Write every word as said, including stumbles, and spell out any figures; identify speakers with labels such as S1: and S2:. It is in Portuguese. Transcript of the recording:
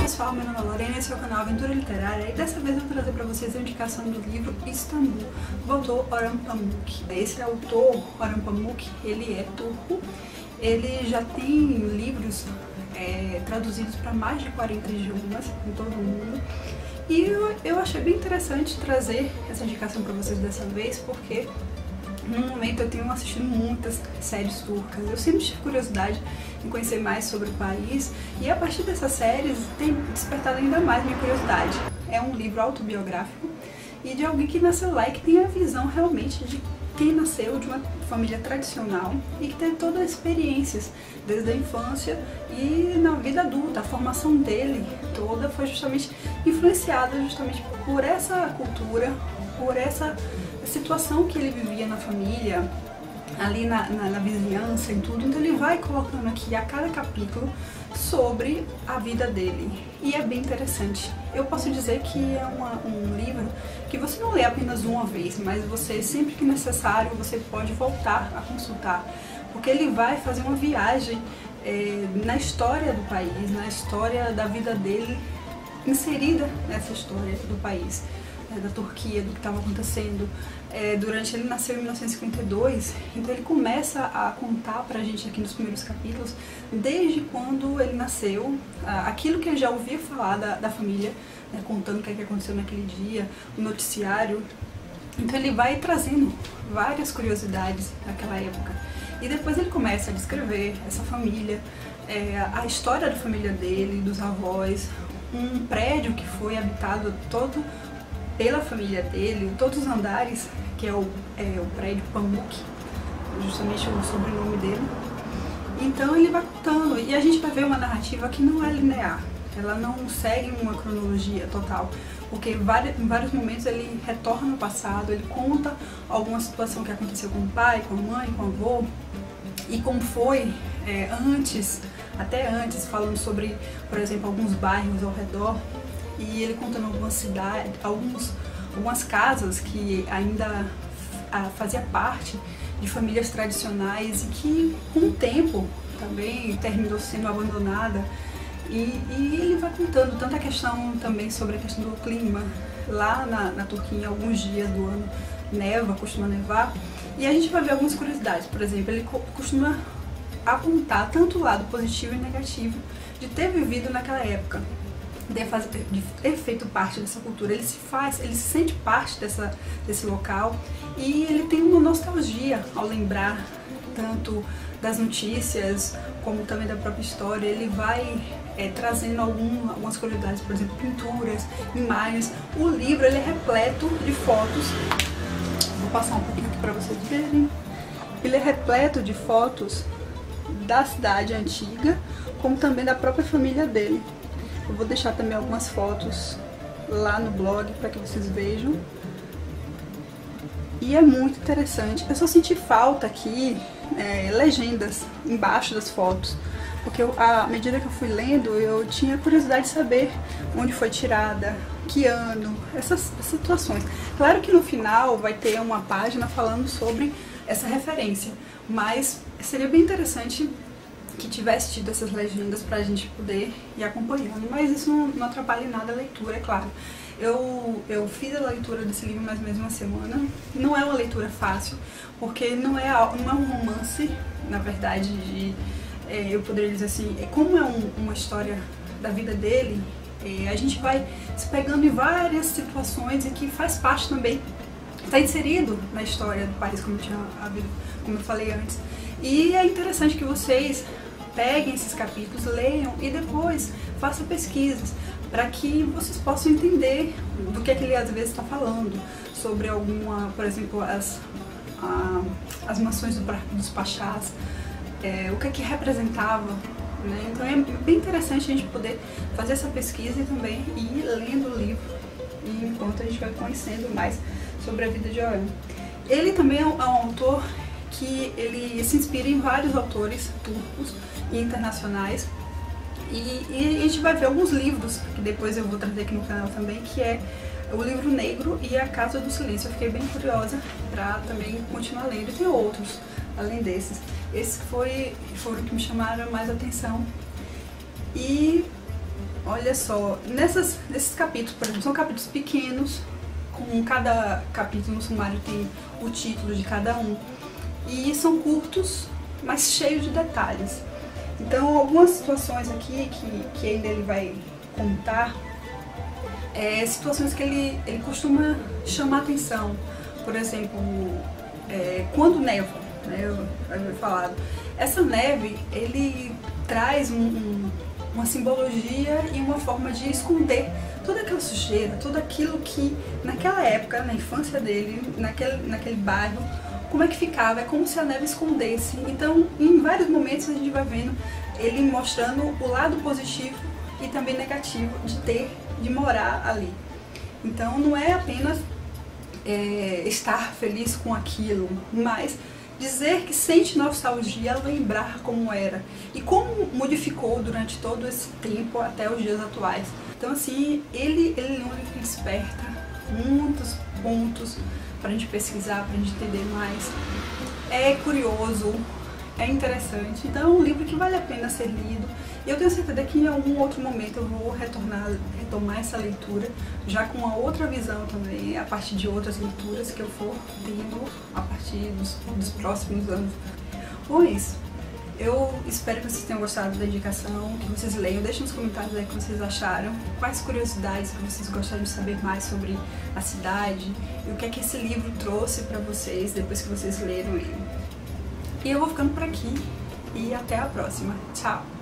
S1: pessoal, meu nome é Lorena, esse é o canal Aventura Literária e dessa vez eu vou trazer para vocês a indicação do livro Istambul, do autor Orhan Pamuk. Esse autor, Orhan Pamuk, ele é turco, ele já tem livros é, traduzidos para mais de quarenta idiomas em todo o mundo. E eu, eu achei bem interessante trazer essa indicação para vocês dessa vez, porque no momento eu tenho assistido muitas séries turcas. Eu sempre tive curiosidade em conhecer mais sobre o país e a partir dessas séries tem despertado ainda mais minha curiosidade. É um livro autobiográfico e de alguém que nasceu lá e que tem a visão realmente de quem nasceu de uma família tradicional e que teve todas as experiências desde a infância e na vida adulta. A formação dele toda foi justamente influenciada justamente por essa cultura, por essa situação que ele vivia na família, ali na, na, na vizinhança e tudo. Então ele vai colocando aqui a cada capítulo sobre a vida dele e é bem interessante. Eu posso dizer que é uma, um livro que você não lê apenas uma vez, mas você, sempre que necessário, você pode voltar a consultar, porque ele vai fazer uma viagem é, na história do país, na história da vida dele, inserida nessa história do país, é, da Turquia, do que estava acontecendo. É, durante ele nasceu em mil novecentos e cinquenta e dois, então ele começa a contar pra gente aqui nos primeiros capítulos, desde quando ele nasceu, aquilo que ele já ouvia falar da, da família, né, contando o que, é que aconteceu naquele dia, o noticiário. Então ele vai trazendo várias curiosidades daquela época. E depois ele começa a descrever essa família, é, a história da família dele, dos avós, um prédio que foi habitado todo pela família dele, todos os andares, que é o, é, o prédio Pamuk, justamente o sobrenome dele. Então ele vai contando, e a gente vai ver uma narrativa que não é linear, ela não segue uma cronologia total, porque em vários, em vários momentos ele retorna ao passado, ele conta alguma situação que aconteceu com o pai, com a mãe, com o avô, e como foi é, antes, até antes, falando sobre, por exemplo, alguns bairros ao redor. E ele contando algumas cidades, alguns, algumas casas que ainda ah, fazia parte de famílias tradicionais e que com o tempo também terminou sendo abandonada. E, e ele vai contando tanta questão também sobre a questão do clima. Lá na, na Turquia, alguns dias do ano neva, costuma nevar. E a gente vai ver algumas curiosidades. Por exemplo, ele costuma apontar tanto o lado positivo e negativo de ter vivido naquela época, de, fazer, de ter feito parte dessa cultura. Ele se faz, ele se sente parte dessa, desse local e ele tem uma nostalgia ao lembrar tanto das notícias como também da própria história. Ele vai é, trazendo algum, algumas curiosidades, por exemplo, pinturas, imagens. O livro ele é repleto de fotos. Vou passar um pouquinho aqui para vocês verem. Ele é repleto de fotos da cidade antiga, como também da própria família dele. Eu vou deixar também algumas fotos lá no blog para que vocês vejam. E é muito interessante. Eu só senti falta aqui, é, legendas embaixo das fotos, porque eu, à medida que eu fui lendo, eu tinha curiosidade de saber onde foi tirada, que ano, essas situações. Claro que no final vai ter uma página falando sobre essa referência, mas seria bem interessante que tivesse tido essas legendas pra gente poder ir acompanhando, mas isso não, não atrapalha em nada a leitura, é claro. Eu, eu fiz a leitura desse livro mais ou menos uma semana. Não é uma leitura fácil, porque não é, não é um romance, na verdade, de, é, eu poderia dizer assim, é, como é um, uma história da vida dele, é, a gente vai se pegando em várias situações e que faz parte também, está inserido na história do país, como eu, tinha, como eu falei antes. E é interessante que vocês peguem esses capítulos, leiam e depois façam pesquisas para que vocês possam entender do que é que ele às vezes está falando, sobre alguma, por exemplo, as, a, as mansões do, dos pachás, é, o que é que representava, né? Então é bem interessante a gente poder fazer essa pesquisa e também ir lendo o livro, e enquanto a gente vai conhecendo mais sobre a vida de Orhan. Ele também é um, é um autor que ele se inspira em vários autores turcos e internacionais, e, e a gente vai ver alguns livros que depois eu vou trazer aqui no canal também, que é o Livro Negro e A Casa do Silêncio. Eu fiquei bem curiosa para também continuar lendo, e tem outros além desses. Esses foi, foram que me chamaram mais atenção. E Olha só, nessas, nesses capítulos, por exemplo, são capítulos pequenos, com cada capítulo no sumário tem o título de cada um, e são curtos, mas cheios de detalhes. Então, algumas situações aqui que, que ainda ele vai contar, é, situações que ele, ele costuma chamar atenção. Por exemplo, é, quando neva, né, eu havia falado, essa neve, ele traz um, um, uma simbologia e uma forma de esconder toda aquela sujeira, tudo aquilo que naquela época, na infância dele, naquele, naquele bairro, como é que ficava, é como se a neve escondesse. Então, em vários momentos a gente vai vendo ele mostrando o lado positivo e também negativo de ter, de morar ali. Então não é apenas é, estar feliz com aquilo, mas dizer que sente nostalgia, lembrar como era e como modificou durante todo esse tempo até os dias atuais. Então assim, ele, ele é um livro que desperta muitos pontos pra gente pesquisar, pra gente entender mais. É curioso, é interessante, então é um livro que vale a pena ser lido. E eu tenho certeza que em algum outro momento eu vou retornar, retomar essa leitura, já com uma outra visão também, a partir de outras leituras que eu for tendo a partir dos, dos próximos anos. Bom, é isso. Eu espero que vocês tenham gostado da indicação, que vocês leiam. Deixem nos comentários aí o que vocês acharam, quais curiosidades que vocês gostariam de saber mais sobre a cidade e o que é que esse livro trouxe pra vocês depois que vocês leram ele. E eu vou ficando por aqui e até a próxima. Tchau!